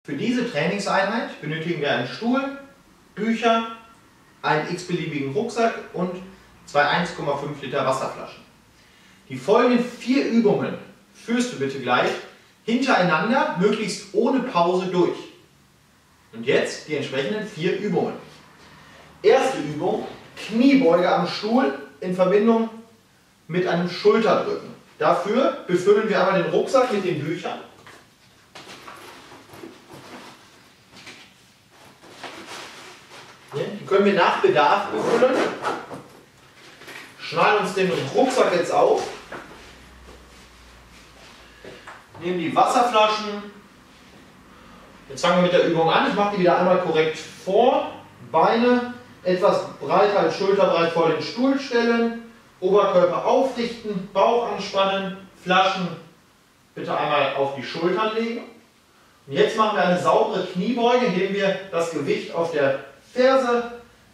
Für diese Trainingseinheit benötigen wir einen Stuhl, Bücher, einen x-beliebigen Rucksack und zwei 1,5 Liter Wasserflaschen. Die folgenden 4 Übungen führst du bitte gleich hintereinander, möglichst ohne Pause durch. Und jetzt die entsprechenden 4 Übungen. Erste Übung, Kniebeuge am Stuhl in Verbindung mit einem Schulterdrücken. Dafür befüllen wir einmal den Rucksack mit den Büchern. Die können wir nach Bedarf befüllen. Schneiden uns den Rucksack jetzt auf. Nehmen die Wasserflaschen. Jetzt fangen wir mit der Übung an. Ich mache die wieder einmal korrekt vor. Beine etwas breiter als schulterbreit vor den Stuhl stellen. Oberkörper aufrichten, Bauch anspannen, Flaschen bitte einmal auf die Schultern legen. Und jetzt machen wir eine saubere Kniebeuge, indem wir das Gewicht auf der Ferse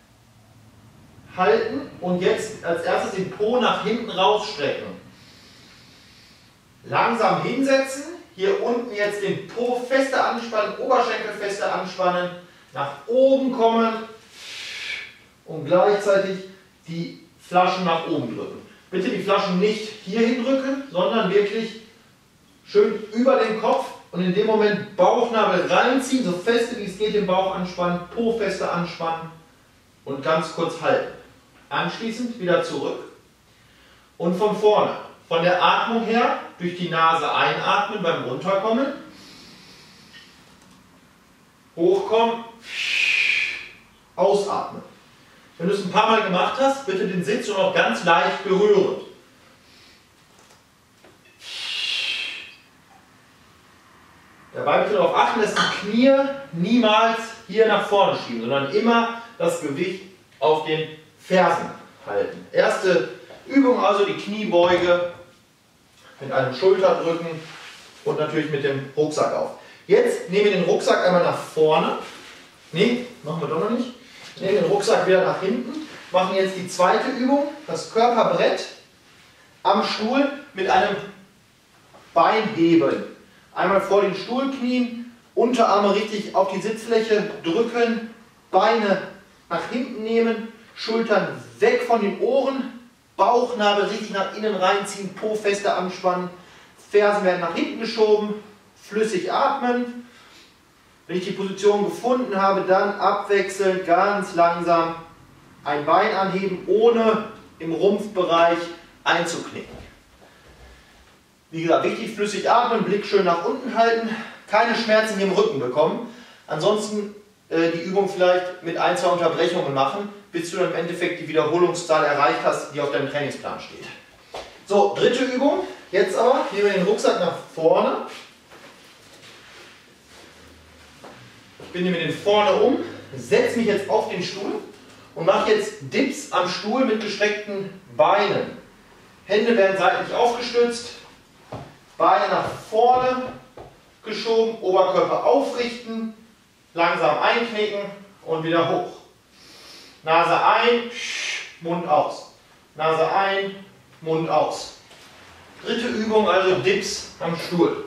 halten und jetzt als erstes den Po nach hinten rausstrecken. Langsam hinsetzen, hier unten jetzt den Po fester anspannen, Oberschenkel fester anspannen, nach oben kommen und gleichzeitig die Flaschen nach oben drücken. Bitte die Flaschen nicht hierhin drücken, sondern wirklich schön über den Kopf und in dem Moment Bauchnabel reinziehen, so feste wie es geht den Bauch anspannen, Po fester anspannen und ganz kurz halten. Anschließend wieder zurück und von vorne, von der Atmung her, durch die Nase einatmen beim Runterkommen, hochkommen, ausatmen. Wenn du es ein paar Mal gemacht hast, bitte den Sitz nur noch ganz leicht berühren. Dabei bitte darauf achten, dass die Knie niemals hier nach vorne schieben, sondern immer das Gewicht auf den Fersen halten. Erste Übung also die Kniebeuge mit einem Schulterdrücken und natürlich mit dem Rucksack auf. Jetzt nehmen wir den Rucksack einmal nach vorne. Nee, machen wir doch noch nicht. Nehmen den Rucksack wieder nach hinten. Machen jetzt die zweite Übung, das Körperbrett am Stuhl mit einem Beinhebeln. Einmal vor den Stuhl knien, Unterarme richtig auf die Sitzfläche drücken, Beine nach hinten nehmen, Schultern weg von den Ohren, Bauchnabel richtig nach innen reinziehen, Po fester anspannen, Fersen werden nach hinten geschoben, flüssig atmen. Wenn ich die Position gefunden habe, dann abwechselnd ganz langsam ein Bein anheben, ohne im Rumpfbereich einzuknicken. Wie gesagt, wichtig flüssig atmen, Blick schön nach unten halten, keine Schmerzen hier im Rücken bekommen. Ansonsten die Übung vielleicht mit 1, 2 Unterbrechungen machen, bis du dann im Endeffekt die Wiederholungszahl erreicht hast, die auf deinem Trainingsplan steht. So, dritte Übung. Jetzt aber nehmen wir den Rucksack nach vorne. Ich binde mir den vorne um, setze mich jetzt auf den Stuhl und mache jetzt Dips am Stuhl mit gestreckten Beinen. Hände werden seitlich aufgestützt, Beine nach vorne geschoben, Oberkörper aufrichten, langsam einknicken und wieder hoch. Nase ein, Mund aus. Nase ein, Mund aus. Dritte Übung, also Dips am Stuhl.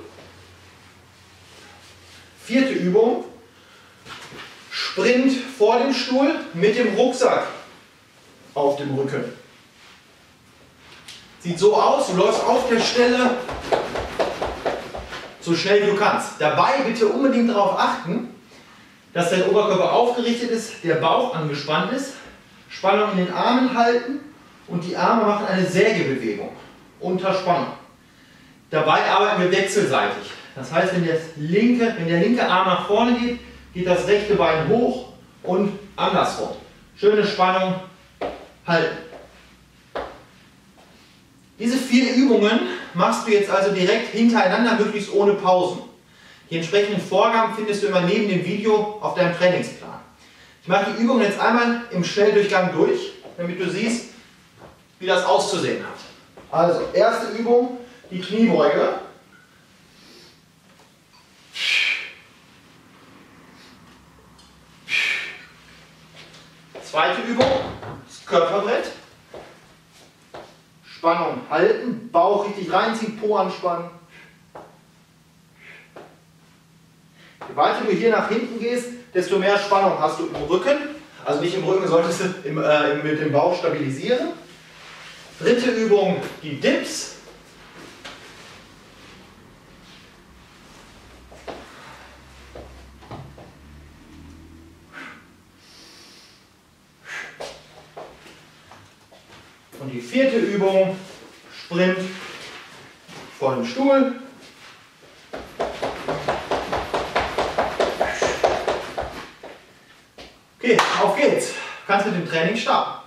Vierte Übung, Sprint vor dem Stuhl mit dem Rucksack auf dem Rücken. Sieht so aus, du läufst auf der Stelle so schnell wie du kannst. Dabei bitte unbedingt darauf achten, dass dein Oberkörper aufgerichtet ist, der Bauch angespannt ist, Spannung in den Armen halten und die Arme machen eine Sägebewegung unter Spannung. Dabei arbeiten wir wechselseitig. Das heißt, wenn der linke Arm nach vorne geht, geht das rechte Bein hoch und andersrum. Schöne Spannung halten. Diese 4 Übungen machst du jetzt also direkt hintereinander, möglichst ohne Pausen. Die entsprechenden Vorgaben findest du immer neben dem Video auf deinem Trainingsplan. Ich mache die Übung jetzt einmal im Schnelldurchgang durch, damit du siehst, wie das auszusehen hat. Also, erste Übung, die Kniebeuge. Zweite Übung, das Körperbrett. Spannung halten, Bauch richtig reinziehen, Po anspannen. Je weiter du hier nach hinten gehst, desto mehr Spannung hast du im Rücken. Also nicht im Rücken, solltest du mit dem Bauch stabilisieren. Dritte Übung, die Dips. Und die vierte Übung, Sprint vor dem Stuhl. Okay, auf geht's. Kannst mit dem Training starten.